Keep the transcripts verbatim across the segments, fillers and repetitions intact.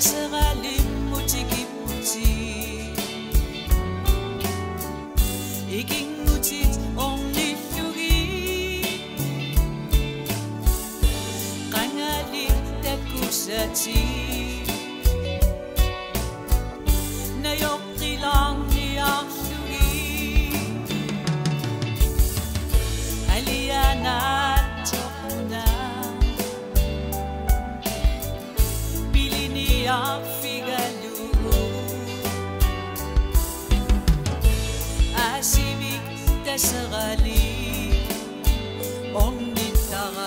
tasarali mutikiputi ikingutit onnilugi qangali takusati nayoqilangi arlugi aliana tokuna bilini afigalu asivik tasarali onnitara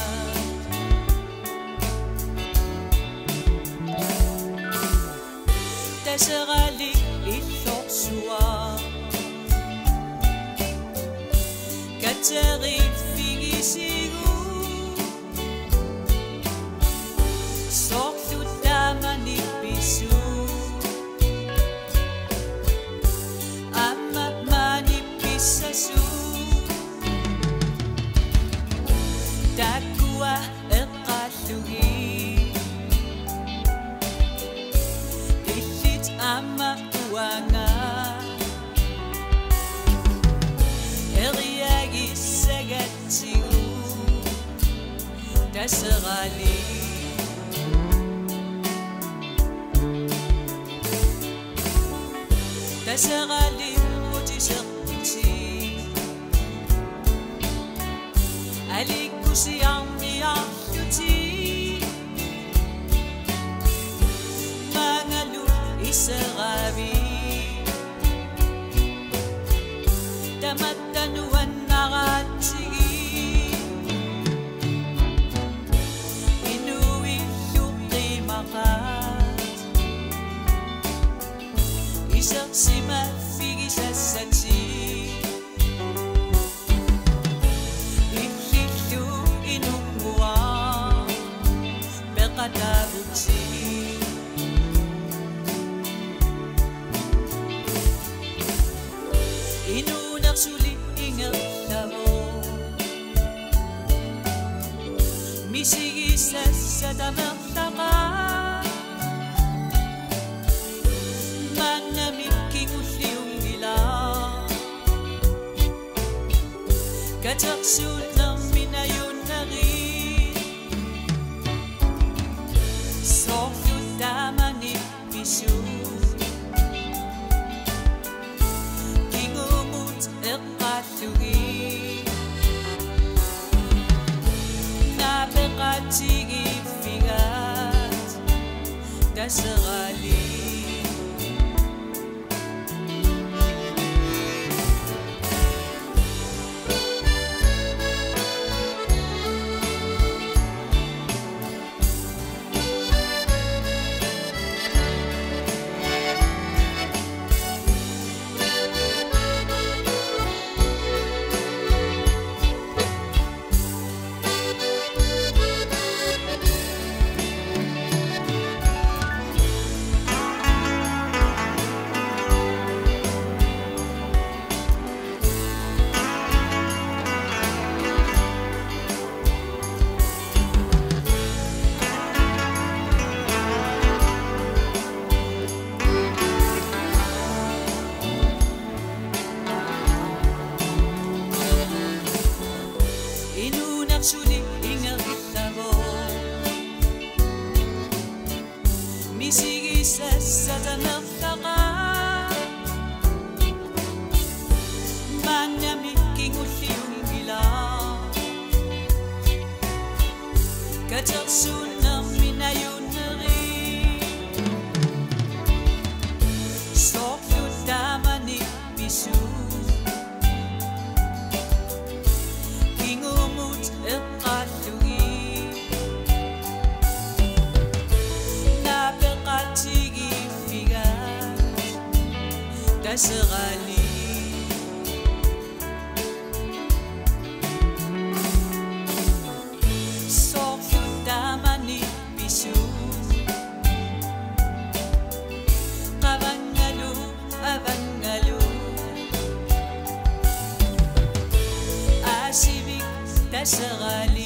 tasarali illorsua kateri figisigu sorlu tamani pisu amma mani pisasu takua eqallugi illit amma uanga eriagi sagatigu tasarali tasarali mutisaqti alikusi ammi ahluti mangalu isarabi tamattanu wannaratigi inui luqimaqat isaqsima figisasati illillu inumua beqataruti inunaqsuli ingertamo misigisasatamertaqa mangamikkikulliungila katersuulner minayunnari sorlu tamani pisu kingumut eqqallugi nabeqatigi figat tasarali inunaqsuli ingertamo misigisasatamertaqa mangamikkiulliungila katersuulner minayunneri sorlu tamani pisu kingumut eqqallugi nabeqatigi figat tasarali sorlu tamani pisu qabangalu abangalu asivik tasarali